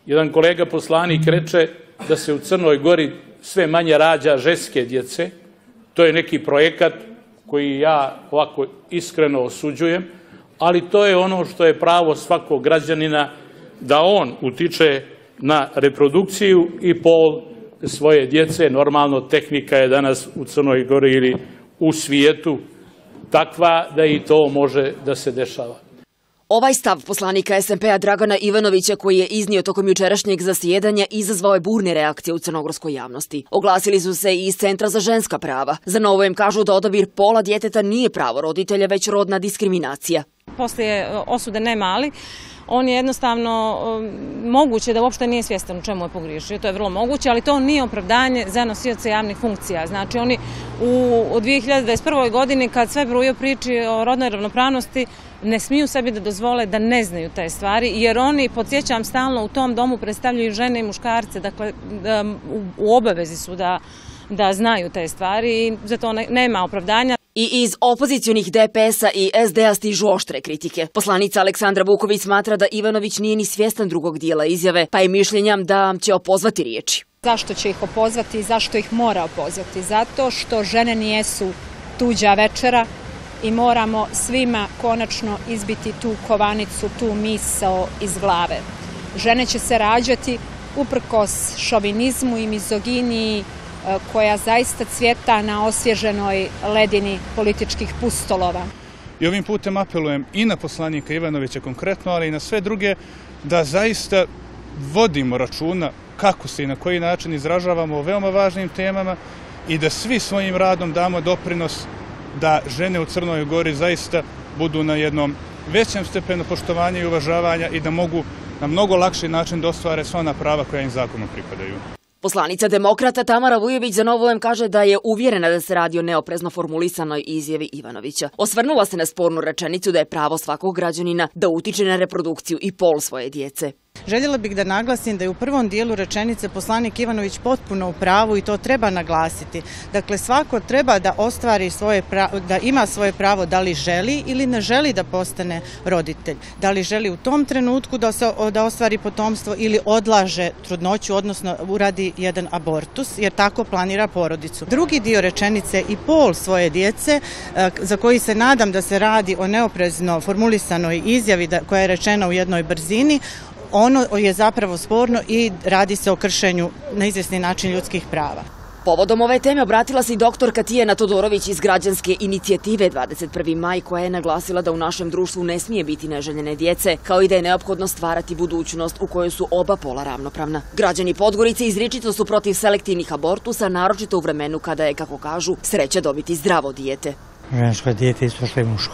Jedan kolega poslanik reče da se u Crnoj Gori sve manje rađa ženske djece. To je neki projekat koji ja ovako iskreno osuđujem, ali to je ono što je pravo svakog građanina da on utiče na reprodukciju i pol svoje djece. Normalno, tehnika je danas u Crnoj Gori ili u svijetu takva da i to može da se dešava. Ovaj stav poslanika SMP-a Dragana Ivanovića, koji je iznio tokom jučerašnjeg zasjedanja, izazvao je burne reakcije u crnogorskoj javnosti. Oglasili su se i iz Centra za ženska prava. Za Novo im kažu da odabir pola djeteta nije pravo roditelja, već rodna diskriminacija. Poslije osude ne mali, on je jednostavno moguće da uopšte nije svjestan u čemu je pogriješio. To je vrlo moguće, ali to nije opravdanje za nosioce javnih funkcija. Znači oni u 2021. godini, kad sve brujo priči o rodnoj ravnopravnosti, ne smiju sebi da dozvole da ne znaju te stvari, jer oni, podsjećam, stalno u tom domu predstavljaju žene i muškarce, dakle u obavezi su da znaju te stvari i zato nema opravdanja. I iz opozicionih DPS-a i SD-a stižu oštre kritike. Poslanica Aleksandra Vuković smatra da Ivanović nije ni svjestan drugog dijela izjave, pa je mišljenja da će opozvati riječi. Zašto će ih opozvati i zašto ih mora opozvati? Zato što žene nijesu tuđa večera i moramo svima konačno izbiti tu kovanicu, tu misao iz glave. Žene će se rađati uprkos šovinizmu i mizoginiji koja zaista cvjeta na osvježenoj ledini političkih pustolova. I ovim putem apelujem i na poslanika Ivanovića konkretno, ali i na sve druge, da zaista vodimo računa kako se i na koji način izražavamo o veoma važnim temama i da svi svojim radom damo doprinos da žene u Crnoj Gori zaista budu na jednom većem stepenu poštovanja i uvažavanja i da mogu na mnogo lakši način da ostvare sva ona prava koja im zakonom pripadaju. Poslanica demokrata Tamara Vujović za Novo M kaže da je uvjerena da se radi o neoprezno formulisanoj izjavi Ivanovića. Osvrnula se na spornu rečenicu da je pravo svakog građanina da utiče na reprodukciju i pol svoje djece. Željela bih da naglasim da je u prvom dijelu rečenice poslanik Ivanović potpuno u pravu i to treba naglasiti. Dakle, svako treba da ostvari da ima svoje pravo da li želi ili ne želi da postane roditelj. Da li želi u tom trenutku da ostvari potomstvo ili odlaže trudnoću, odnosno uradi jedan abortus, jer tako planira porodicu. Drugi dio rečenice i pol svoje djece, za koji se nadam da se radi o neoprezno formulisanoj izjavi koja je rečena u jednoj brzini, ono je zapravo sporno i radi se o kršenju na izvjesni način ljudskih prava. Povodom ove teme obratila se i doktorka Tijana Todorović iz građanske inicijative 21. maj, koja je naglasila da u našem društvu ne smije biti neželjene djece, kao i da je neophodno stvarati budućnost u kojoj su oba pola ravnopravna. Građani Podgorice izričito su protiv selektivnih abortusa, naročito u vremenu kada je, kako kažu, sreća dobiti zdravo dijete. Žensko dijete isto što je muško.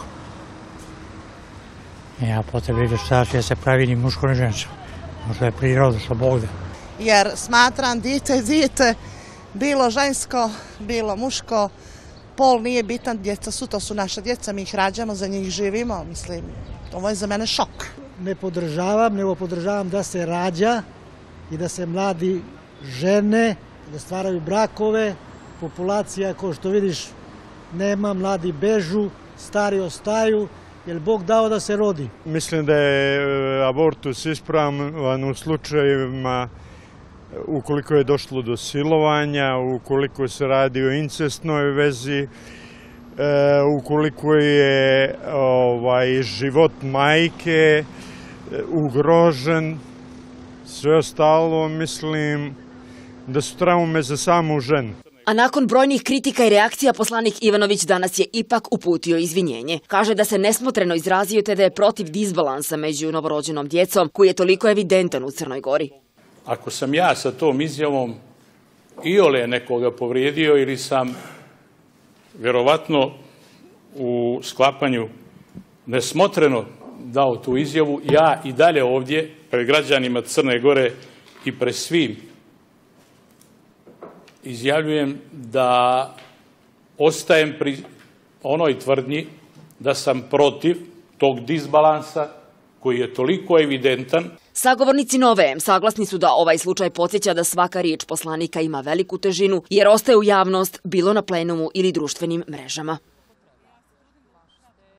Ja potrebi da šta će se pravi ni muško ni žensko. Možda je priroda što Bog da. Jer smatram dijete, bilo žensko, bilo muško, pol nije bitan, djeca su, to su naša djeca, mi ih rađamo, za njih živimo, mislim, ovo je za mene šok. Ne podržavam, nego podržavam da se rađa i da se mladi žene, da stvaraju brakove, populacija, kao što vidiš, nema, mladi bežu, stari ostaju, jer Bog dao da se rodi. Mislim da je abortus ispravan u slučajevima ukoliko je došlo do silovanja, ukoliko se radi o incestnoj vezi, ukoliko je život majke ugrožen, sve ostalo mislim da su traume za samu ženu. A nakon brojnih kritika i reakcija, poslanik Ivanović danas je ipak uputio izvinjenje. Kaže da se nesmotreno izrazio te da je protiv disbalansa među novorođenom djecom, koji je toliko evidentan u Crnoj Gori. Ako sam ja sa tom izjavom iole nekoga povrijedio ili sam vjerovatno u sklapanju nesmotreno dao tu izjavu, ja i dalje ovdje pred građanima Crne Gore i pred svim izjavljujem da ostajem pri onoj tvrdnji da sam protiv tog disbalansa koji je toliko evidentan. Sagovornici Nove M saglasni su da ovaj slučaj podsjeća da svaka riječ poslanika ima veliku težinu jer ostaje u javnost bilo na plenumu ili društvenim mrežama.